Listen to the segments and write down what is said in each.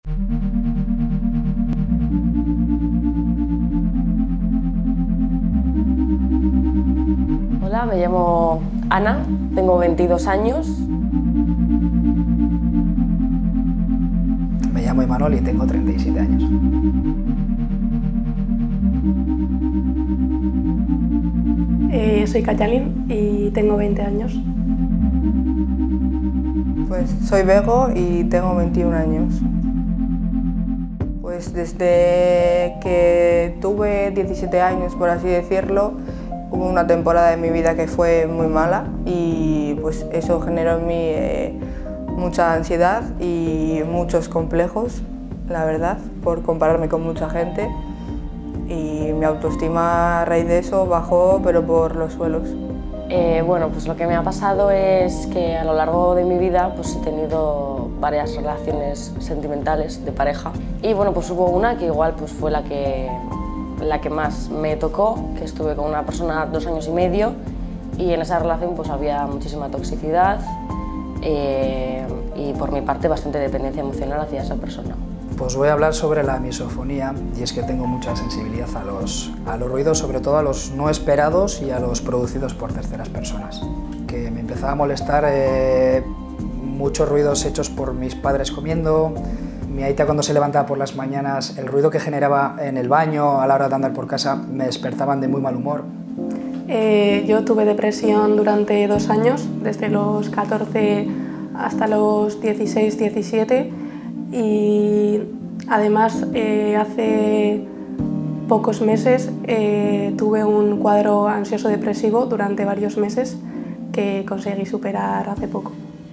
Hola, me llamo Ana, tengo 22 años. Me llamo Imanol y tengo 37 años. Soy Kayalin y tengo 20 años. Pues soy Bego y tengo 21 años. Pues desde que tuve 17 años, por así decirlo, hubo una temporada de mi vida que fue muy mala y pues eso generó en mí mucha ansiedad y muchos complejos, la verdad, por compararme con mucha gente, y mi autoestima a raíz de eso bajó, pero por los suelos. Bueno, pues lo que me ha pasado es que a lo largo de mi vida pues he tenido varias relaciones sentimentales de pareja y bueno, pues hubo una que igual pues fue la que más me tocó, que estuve con una persona 2 años y medio y en esa relación pues había muchísima toxicidad y por mi parte bastante dependencia emocional hacia esa persona. Pues voy a hablar sobre la misofonía, y es que tengo mucha sensibilidad a los ruidos, sobre todo a los no esperados y a los producidos por terceras personas. Que me empezaba a molestar muchos ruidos hechos por mis padres comiendo, mi aita cuando se levantaba por las mañanas, el ruido que generaba en el baño a la hora de andar por casa me despertaban de muy mal humor. Yo tuve depresión durante 2 años, desde los 14 hasta los 16, 17, y además hace pocos meses tuve un cuadro ansioso depresivo durante varios meses que conseguí superar hace poco.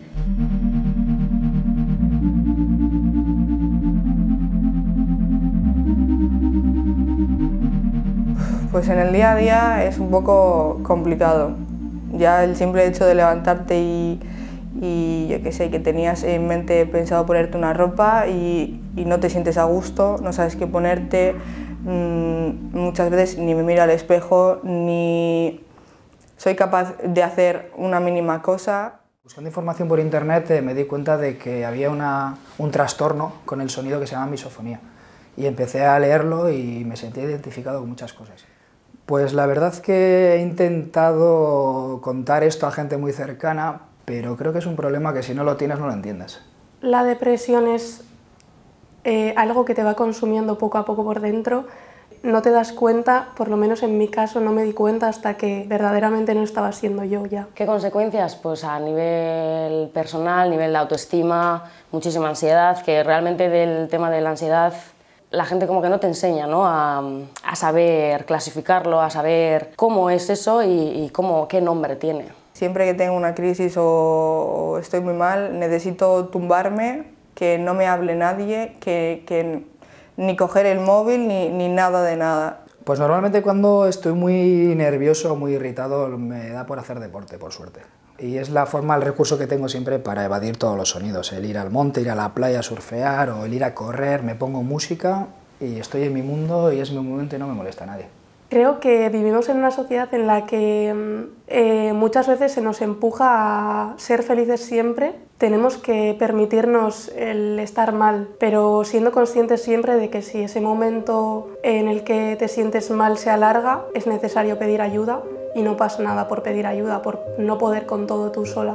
Pues en el día a día es un poco complicado. Ya el simple hecho de levantarte y yo qué sé, que tenías en mente pensado ponerte una ropa y no te sientes a gusto, no sabes qué ponerte, muchas veces ni me miro al espejo, ni soy capaz de hacer una mínima cosa. Buscando información por internet me di cuenta de que había un trastorno con el sonido que se llama misofonía y empecé a leerlo y me sentí identificado con muchas cosas. Pues la verdad que he intentado contar esto a gente muy cercana, pero creo que es un problema que si no lo tienes no lo entiendes. La depresión es algo que te va consumiendo poco a poco por dentro. No te das cuenta, por lo menos en mi caso no me di cuenta hasta que verdaderamente no estaba siendo yo ya. ¿Qué consecuencias? Pues a nivel personal, nivel de autoestima, muchísima ansiedad, que realmente del tema de la ansiedad la gente como que no te enseña, ¿no? a saber clasificarlo, a saber cómo es eso y qué nombre tiene. Siempre que tengo una crisis o estoy muy mal, necesito tumbarme, que no me hable nadie, que ni coger el móvil ni nada de nada. Pues normalmente cuando estoy muy nervioso o muy irritado me da por hacer deporte, por suerte. Y es la forma, el recurso que tengo siempre para evadir todos los sonidos, el ir al monte, ir a la playa a surfear o el ir a correr, me pongo música y estoy en mi mundo y es mi momento y no me molesta a nadie. Creo que vivimos en una sociedad en la que muchas veces se nos empuja a ser felices siempre. Tenemos que permitirnos el estar mal, pero siendo conscientes siempre de que si ese momento en el que te sientes mal se alarga, es necesario pedir ayuda y no pasa nada por pedir ayuda, por no poder con todo tú sola.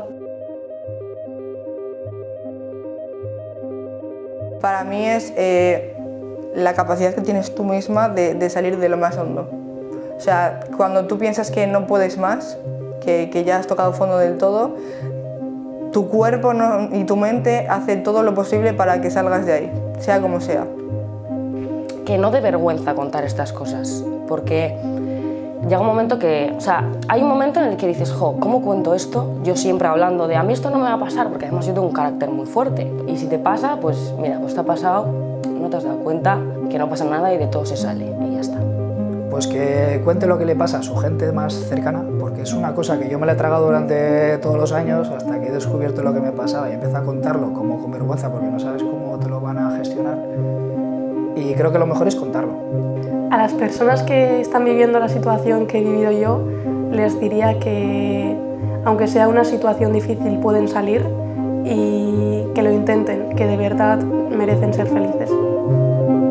Para mí es la capacidad que tienes tú misma de salir de lo más hondo. O sea, cuando tú piensas que no puedes más, que ya has tocado fondo del todo, tu cuerpo y tu mente hace todo lo posible para que salgas de ahí, sea como sea. Que no dé vergüenza contar estas cosas, porque llega un momento que, o sea, hay un momento en el que dices, jo, ¿cómo cuento esto? Yo siempre hablando de, a mí esto no me va a pasar, porque además yo tengo un carácter muy fuerte. Y si te pasa, pues mira, pues te ha pasado, no te has dado cuenta, que no pasa nada y de todo se sale y ya está. Pues que cuente lo que le pasa a su gente más cercana, porque es una cosa que yo me la he tragado durante todos los años hasta que he descubierto lo que me pasaba y empecé a contarlo como con vergüenza porque no sabes cómo te lo van a gestionar. Y creo que lo mejor es contarlo. A las personas que están viviendo la situación que he vivido yo, les diría que, aunque sea una situación difícil, pueden salir y que lo intenten, que de verdad merecen ser felices.